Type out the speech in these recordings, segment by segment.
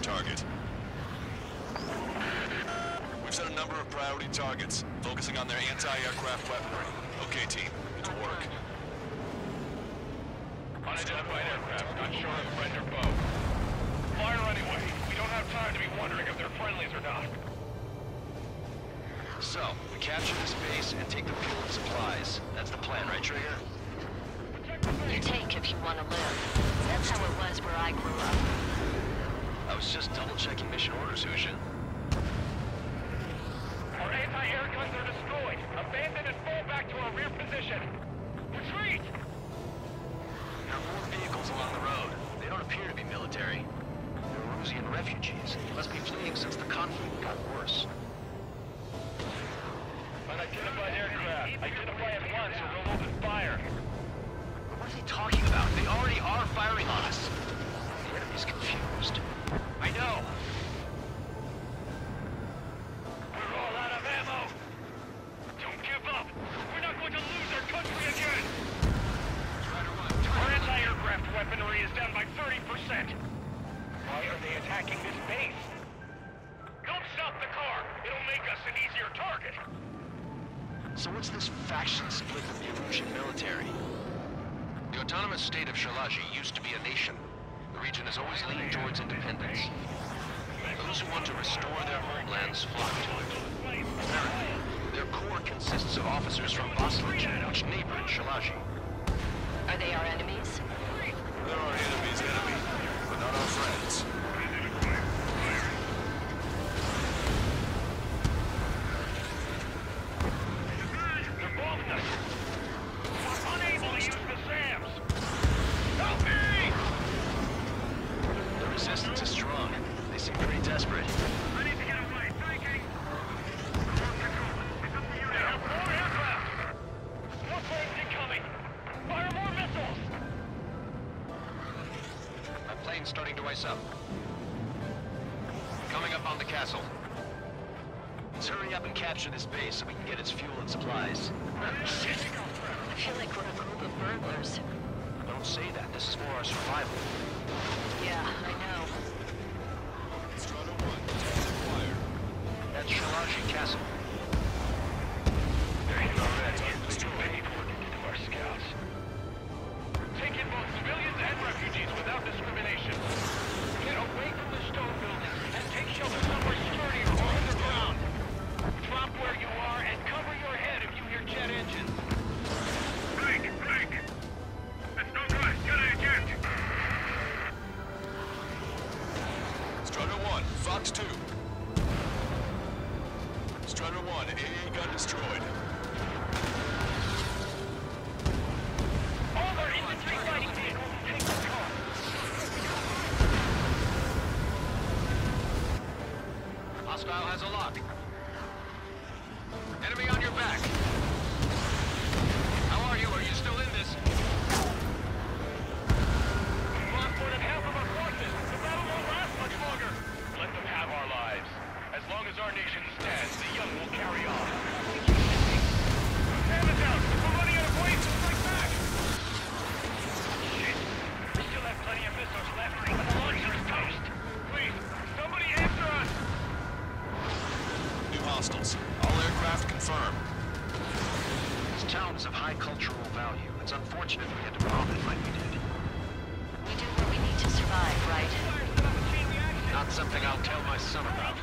target. We've set a number of priority targets, focusing on their anti-aircraft weaponry. Okay, team, to work. Unidentified aircraft, not sure if friend or foe. Fire anyway. We don't have time to be wondering if they're friendlies or not. So, we capture this base and take the fuel and supplies. That's the plan, right, Trigger? You take if you want to live. That's how it was where I grew up. I was just double-checking mission orders, Husha. Our anti-air guns are destroyed. Abandon and fall back to our rear position. Retreat! There are more vehicles along the road. They don't appear to be military. They're Erusian refugees. They must be fleeing since the conflict got worse. Unidentified aircraft. Identify at once or we'll open fire. What are they talking about? They already are firing on us. The enemy's confused. I know. We're all out of ammo. Don't give up. We're not going to lose our country again. Our anti-aircraft weaponry is down by 30%. Why are they attacking this base? Don't stop the car. It'll make us an easier target. So what's this faction split with the Erusian military? The autonomous state of Shalaji used to be a nation. The region has always leaned towards independence. Those who want to restore their homelands flock to it. Apparently, their core consists of officers from Vaslij, which neighbor in Shalaji. Are they our enemies? They're our enemy's enemy, but not our friends. They're bombing us. We're unable to use the SAMs. Help me! The resistance is strong. They seem pretty desperate. I need to get away. Thinking. They have more aircraft. More planes incoming. Fire more missiles. My plane's starting to ice up. Coming up on the castle. Let's hurry up and capture this base so we can get its fuel and supplies. Shit. I feel like we're a group of burglars. Don't say that. This is for our survival. Yeah, I know. Strata 1, detected fire. That's Shalaji Castle. They're here already. Let's do paid work into our scouts. Take in both civilians and refugees without discrimination. Get away from the stone buildings and take shelter somewhere sturdier or underground. Drop where you are and cover your head if you hear jet engines. Break! That's no good! Get an eject! Strata 1, Fox 2. Strata 1, AA gun destroyed. All our infantry fighting vehicles take the car. Hostile has a lock. Enemy on your back. How are you? Are you still in this? We've lost more than half of our forces. The battle won't last much longer. Let them have our lives. As long as our nation stands, the young will carry on. Sam is out. We're running out of ways to fight back. Shit. We still have plenty of missiles left, but the launcher is toast. Please, somebody answer us. New hostiles. All aircraft confirmed. This town is of high cultural value. It's unfortunate we had to bomb it like we did. We do what we need to survive, right? Not something I'll tell my son about.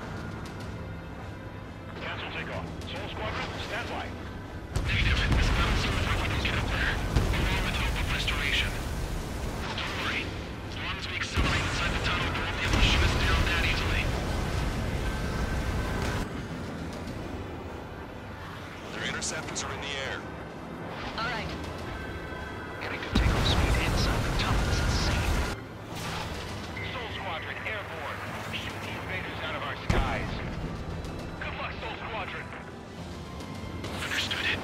Cancel takeoff. Soul Squadron, stand by. Negative. This mountain seems like we can get up there. We're all with hope of restoration. Don't worry. As long as we accelerate inside the tunnel, they won't be able to shoot us down that easily. Their interceptors are in the air. All right. Getting to takeoff speed inside the tunnel is insane. Soul Squadron, airborne. Shoot the invaders out of our skies. Good luck, Soul Squadron. Understood it.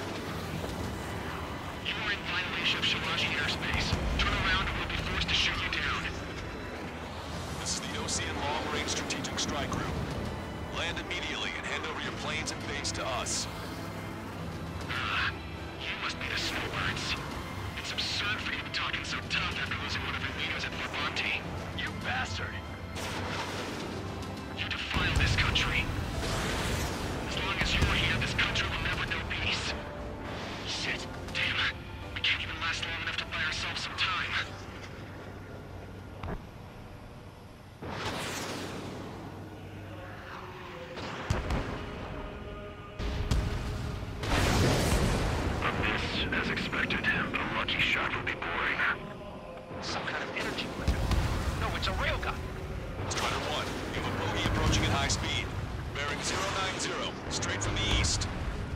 You are in violation of Shalaji airspace. Turn around or we'll be forced to shoot you down. This is the OCN Long Range Strategic Strike Group. Land immediately and hand over your planes and base to us. You must be the snowbirds. It's absurd for you to be talking so tough after losing one of your leaders at Fort Monty. You bastard! It's a railgun. Strider 1, you have a bogey approaching at high speed. Bearing 090, straight from the east.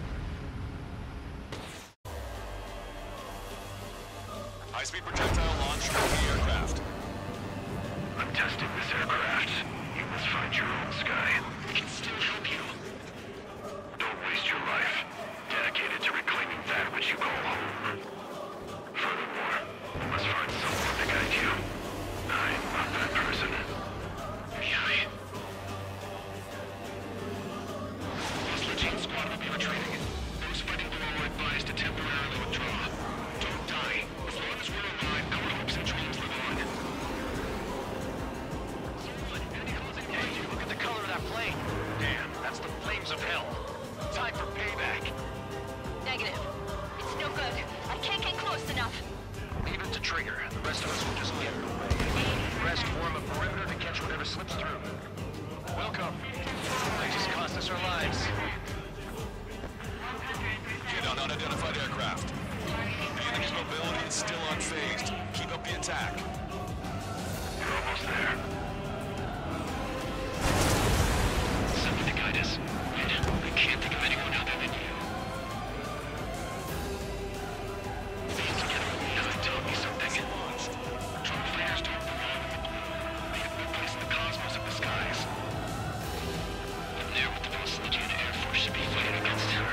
High-speed projectile launch from the aircraft. I'm testing this aircraft. You must find your own sky. We can still help you. Don't waste your life. Dedicated to reclaiming that which you call home. Furthermore, you must find someone to guide you. I'm not that person. Really? Hostile Gene Squad will be retreating. Those fighting below are advised to temporarily withdraw. Don't die. As long as we're alive, our hopes and dreams live on. Hey, look at the color of that flame. Damn, that's the flames of hell. Time for payback. Negative. It's no good. I can't get close enough. Leave it to Trigger. The rest of us will just get it away. The rest form a perimeter to catch whatever slips through. Welcome. They just cost us our lives. Get on unidentified aircraft. The enemy's mobility is still unfazed. Keep up the attack. You're almost there. Something to guide us. I can't think of anyone other than you. Tell me something. Drone flares don't belong in the blue. They have no place in the cosmos of the skies. I'm there with the Bosnian Air Force should be fighting against her.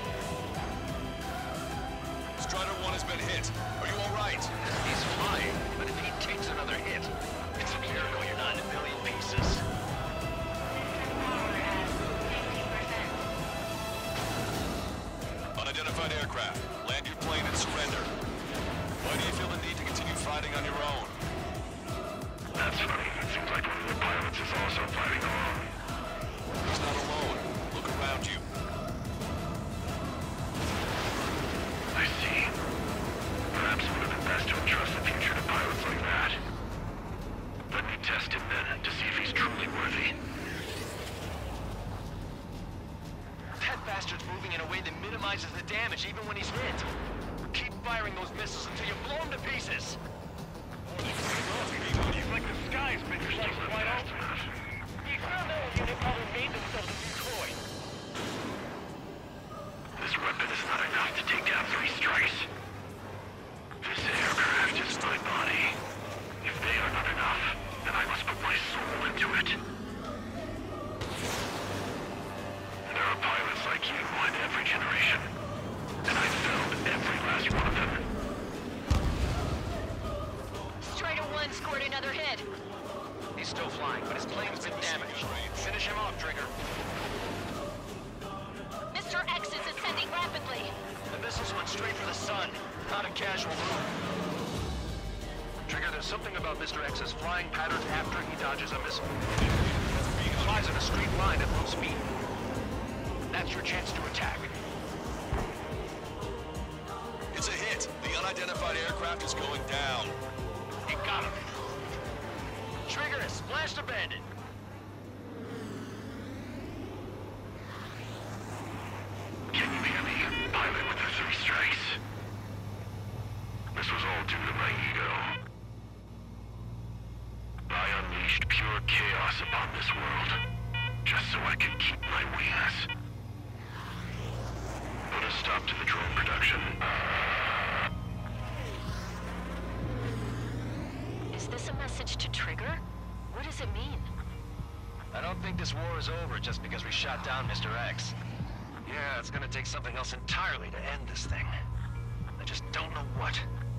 Strider 1 has been hit. Are you alright? He's flying, but if he takes another hit, it's a miracle you're not in a million pieces. Unidentified aircraft. Land your plane and surrender. Why do you feel the need to continue fighting on your own? That's funny. It seems like one of the pilots is also fighting alone. He's not alone. Look around you. I see. Perhaps it would have been best to entrust the future to pilots like that. Let me test him then, to see if he's truly worthy. That bastard's moving in a way that minimizes the damage even when he's hit. Keep firing those missiles until you blow him to pieces. He's like the sky's been sliced wide open. The experimental unit probably made themselves a decoy. This weapon is not enough to take down 3 strikes. This aircraft is my body. If they are not enough, then I must put my soul into it. There are pilots like you in every generation. And I've found every last one of them. Strider 1 scored another hit. He's still flying, but his plane's been damaged. Finish him off, Trigger. Mr. X is ascending rapidly. The missiles went straight for the sun, not a casual move. Trigger, there's something about Mr. X's flying patterns after he dodges a missile. He flies in a straight line at low speed. That's your chance to attack. It's a hit. The unidentified aircraft is going down. You got him. Trigger has splashed a bandit. Can you hear me, pilot with the 3 strikes? This was all due to my ego. I unleashed pure chaos upon this world, just so I could keep my wings. Put a stop to the drone production. Is this a message to Trigger? What does it mean? I don't think this war is over just because we shot down Mr. X. Yeah, it's gonna take something else entirely to end this thing. I just don't know what.